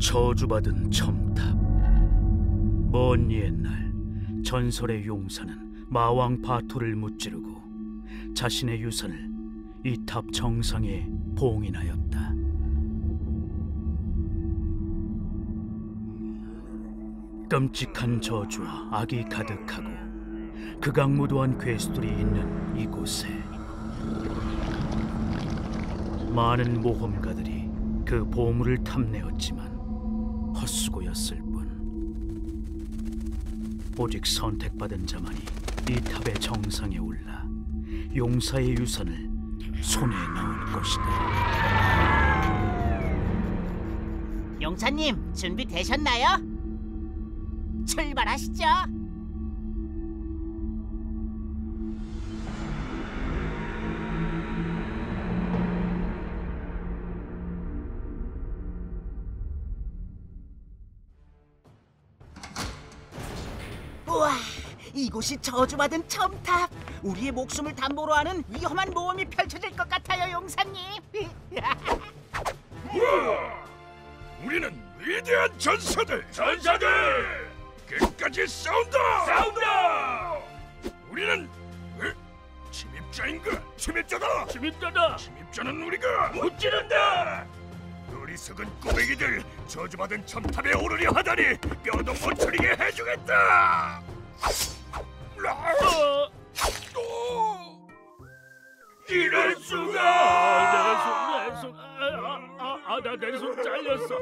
저주받은 첨탑. 먼 옛날 전설의 용사는 마왕 바토를 무찌르고 자신의 유산을 이 탑 정상에 봉인하였다. 끔찍한 저주와 악이 가득하고 극악무도한 괴수들이 있는 이곳에 많은 모험가들이 그 보물을 탐내었지만 헛수고였을 뿐. 오직 선택받은 자만이 이 탑의 정상에 올라 용사의 유산을 손에 넣을 것이다. 용사님, 준비되셨나요? 출발하시죠. 우와, 이곳이 저주받은 첨탑. 우리의 목숨을 담보로 하는 위험한 모험이 펼쳐질 것 같아요, 용사님. 우리는 위대한 전사들! 끝까지 싸운다! 우리는 침입자인가? 침입자는 우리가 못 지른다! 어리석은 꼬맹이들, 저주받은 첨탑에 오르려 하다니 뼈도 못 추리게 해주겠다! 이럴 수가! 내 손 잘렸어.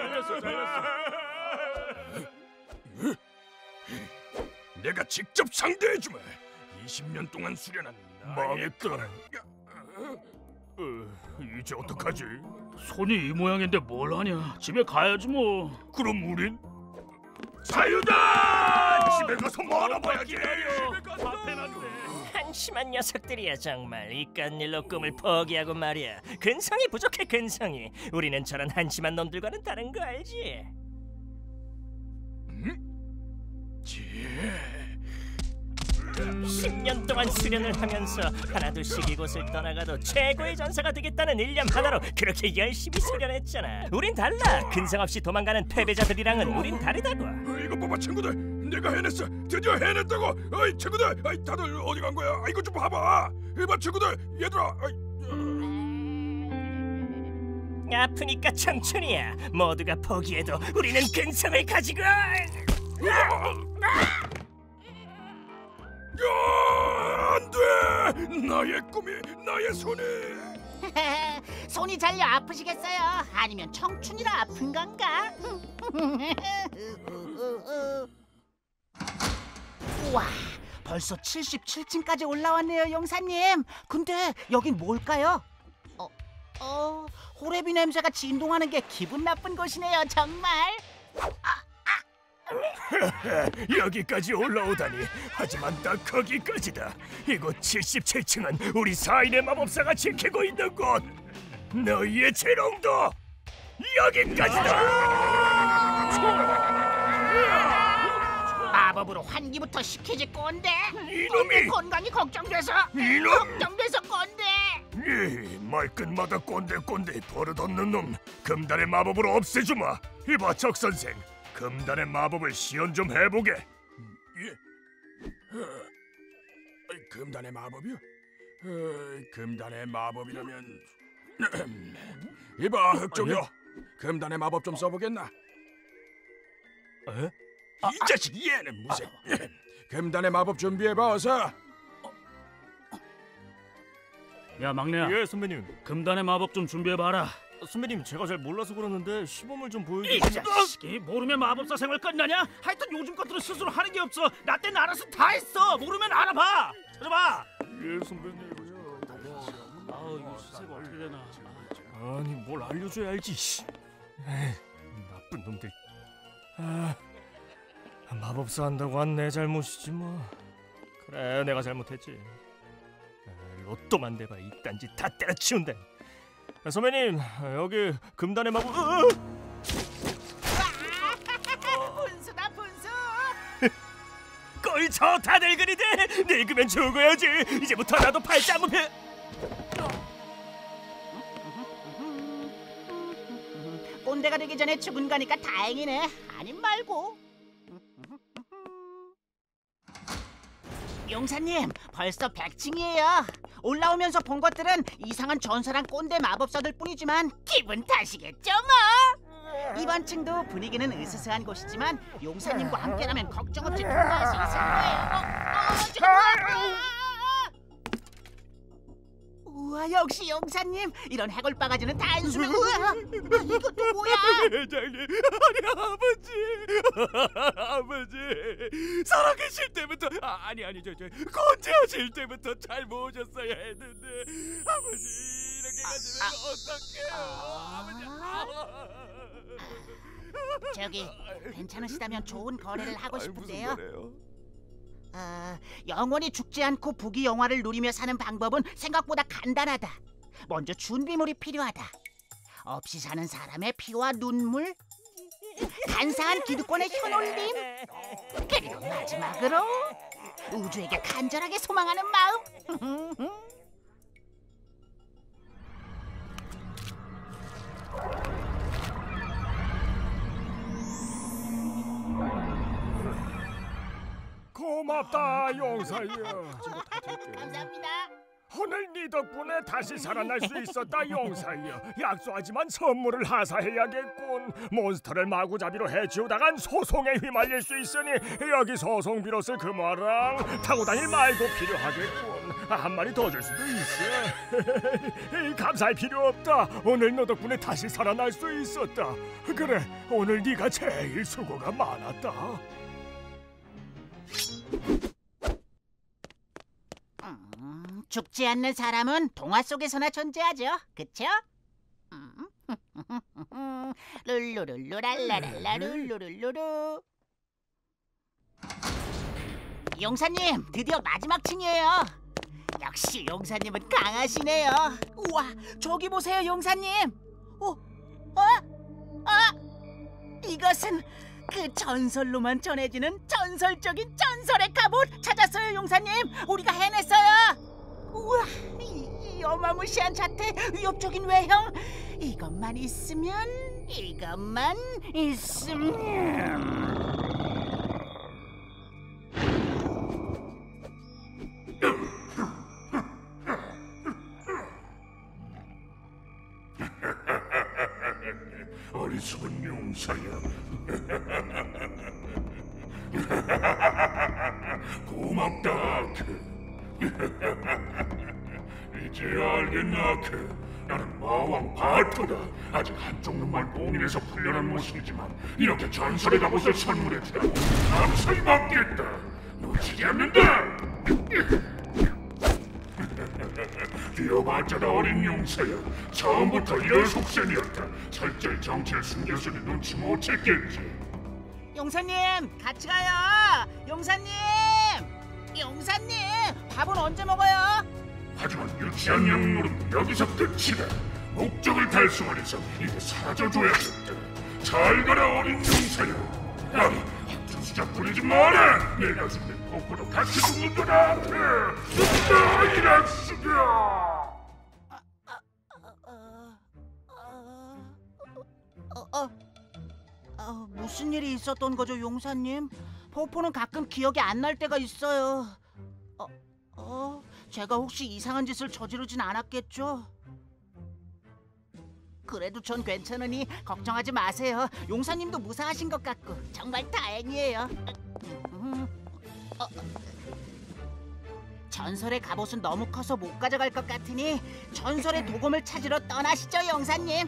내가 직접 상대해주마. 20년 동안 수련한 나의 칼. 이제 어떡하지? 손이 이 모양인데 뭘 하냐? 집에 가야지 뭐. 그럼 우린 자유다! 집에 가서 말아봐야지. 한심한 녀석들이야 정말. 이깟 일로 꿈을 포기하고 말이야. 근성이 부족해, 근성이. 우리는 저런 한심한 놈들과는 다른 거 알지? 10년 동안 수련을 하면서 하나둘씩 이곳을 떠나가도 최고의 전사가 되겠다는 일념 하나로 그렇게 열심히 수련했잖아. 우린 달라. 근성 없이 도망가는 패배자들이랑은 우린 다르다고. 이거 봐봐 친구들, 내가 해냈어. 드디어 해냈다고. 어이 친구들, 다들 어디 간 거야? 이거 좀 봐봐. 이봐 친구들, 얘들아. 아프니까 청춘이야. 모두가 포기해도 우리는 근성을 가지고. 안돼! 나의 꿈이, 나의 손이. 손이 잘려 아프시겠어요? 아니면 청춘이라 아픈 건가? 우와, 벌써 77층까지 올라왔네요, 용사님. 근데 여긴 뭘까요? 호레비 냄새가 진동하는 게 기분 나쁜 곳이네요, 정말. 여기까지 올라오다니. 하지만 딱 거기까지다. 이곳 77층은 우리 사인의 마법사가 지키고 있는 곳. 너희의 재롱도 여기까지다. 마법으로 환기부터 시키지 꼰대. 이놈이! 건강이 걱정돼서. 이놈! 걱정돼서 꼰대. 말끝마다 꼰대 버릇없는 놈. 금단의 마법으로 없애주마. 이봐 적선생, 금단의 마법을 시연 좀 해보게. 금단의 마법이요? 금단의 마법이라면 이봐 흑종이요, 금단의 마법 좀 써보겠나? 이 자식, 얘는 무슨 금단의 마법 준비해봐 어서. 야 막내야. 예 선배님. 금단의 마법 좀 준비해봐라. 선배님, 제가 잘 몰라서 그러는데 시범을 좀 이 보여주세요. 자식이 모르면 마법사 생활 끝나냐? 하여튼 요즘 것들은 스스로 하는 게 없어. 나 때는 알아서 다 했어. 모르면 알아봐. 찾아봐. 예 선배님. 아우 이거 시세가 어떻게 되나. 아니 뭘 알려줘야 알지. 에이, 나쁜 놈들. 마법사 한다고 한 내 잘못이지 뭐. 그래, 내가 잘못했지. 로또만 대봐 이딴 짓 다 때려치운다. 선배님, 여기 금단의 마법. 분수다 분수. 꼴저 다 늙은이들, 늙으면 죽어야지. 이제부터 나도 팔자 한번 펴. 꼰대가 되기 전에 죽은 거니까 다행이네. 아님 말고. 용사님, 벌써 100층이에요. 올라오면서 본 것들은 이상한 전설한 꼰대 마법사들 뿐이지만 기분 탓이겠죠 뭐. 이번 층도 분위기는 으스스한 곳이지만 용사님과 함께라면 걱정 없이 통과할 수 있을 거예요. 우와, 역시 용사님. 이런 해골바가지는 단숨에. 우와, 이것도 뭐야? 회장님, 아니 아버지 살아계실 때부터 아니 저 건재하실 때부터 잘 모셨어야 했는데 아버지 이렇게 가시면 어떡해요? 아버지. 저기 괜찮으시다면 좋은 거래를 하고 싶은데요. 무슨 거래요? 영원히 죽지 않고 부귀 영화를 누리며 사는 방법은 생각보다 간단하다. 먼저 준비물이 필요하다. 없이 사는 사람의 피와 눈물, 간사한 기득권의 현올림, 그리고 마지막으로 우주에게 간절하게 소망하는 마음. 고맙다 용사여. 감사합니다. 오늘 네 덕분에 다시 살아날 수 있었다 용사여. 약소하지만 선물을 하사해야겠군. 몬스터를 마구잡이로 해치우다간 소송에 휘말릴 수 있으니 여기 소송비로쓸 금화랑 타고 다닐 말도 필요하겠군. 한 마리 더 줄 수도 있어. 감사할 필요 없다. 오늘 너 덕분에 다시 살아날 수 있었다. 그래, 오늘 네가 제일 수고가 많았다. 죽지 않는 사람은 동화 속에서나 존재하죠, 그쵸? 룰루룰루 랄라랄라 룰루룰루루. 용사님, 드디어 마지막 층이에요. 역시 용사님은 강하시네요. 우와, 저기 보세요, 용사님. 이것은 그 전설로만 전해지는 전설적인 전설의 갑옷 찾았어요, 용사님. 우리가 해냈어요. 우와, 이 어마무시한 자태, 위협적인 외형. 이것만 있으면. 어리석은 용사야. 고맙다 아크. 이제 알겠나 아크. 나는 마왕 바토다. 아직 한쪽 눈만 봉인해서 풀려난 모습이지만 이렇게 전설의 갑옷을 선물해주다니 감사히 받겠다. 놓치지 않는다. 뛰어봤자다 어린 용사야. 처음부터 이런 속셈이었다. 철저히 정체를 숨겼으니 눈치 못 챘겠지. 용사님, 같이 가요. 용사님, 밥은 언제 먹어요? 하지만 유치한 영웅은 여기서 끝이다. 목적을 달성하면서 이제 사라져줘야겠다. 잘 가라 어린 용사야. 아니, 헛수작 부리지 마라. 내가 죽는 폭포도 같이 죽는 거다. 이란 수가. 무슨 일이 있었던 거죠, 용사님? 포포는 가끔 기억이 안 날 때가 있어요. 제가 혹시 이상한 짓을 저지르진 않았겠죠? 그래도 전 괜찮으니 걱정하지 마세요. 용사님도 무사하신 것 같고 정말 다행이에요. 전설의 갑옷은 너무 커서 못 가져갈 것 같으니 전설의 도검을 찾으러 떠나시죠, 용사님.